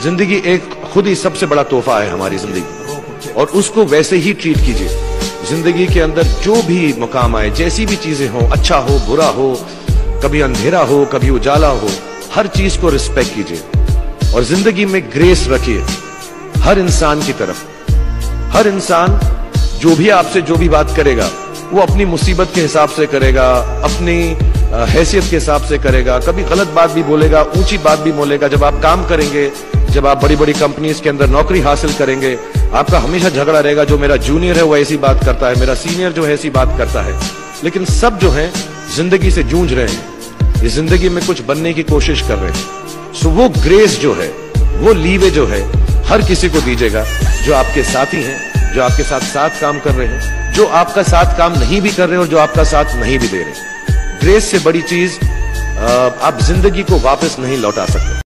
जिंदगी एक खुद ही सबसे बड़ा तोहफा है हमारी जिंदगी, और उसको वैसे ही ट्रीट कीजिए। जिंदगी के अंदर जो भी मुकाम आए, जैसी भी चीजें हो, अच्छा हो बुरा हो, कभी अंधेरा हो कभी उजाला हो, हर चीज को रिस्पेक्ट कीजिए और जिंदगी में ग्रेस रखिए हर इंसान की तरफ। हर इंसान जो भी आपसे जो भी बात करेगा वो अपनी मुसीबत के हिसाब से करेगा, अपनी हैसियत के हिसाब से करेगा। कभी गलत बात भी बोलेगा, ऊंची बात भी बोलेगा। जब आप काम करेंगे, जब आप बड़ी बड़ी कंपनीज के अंदर नौकरी हासिल करेंगे, आपका हमेशा झगड़ा रहेगा, जो मेरा जूनियर है वो ऐसी बात करता है, मेरा सीनियर जो है ऐसी बात करता है। लेकिन सब जो है जिंदगी से जूझ रहे हैं, इस जिंदगी में कुछ बनने की कोशिश कर रहे हैं। सो वो ग्रेस जो है, वो लीवे जो है, हर किसी को दीजिएगा जो आपके साथी हैं, जो आपके साथ साथ काम कर रहे हैं, जो आपका साथ काम नहीं भी कर रहे और जो आपका साथ नहीं भी दे रहे। ग्रेस से बड़ी चीज आप जिंदगी को वापस नहीं लौटा सकते।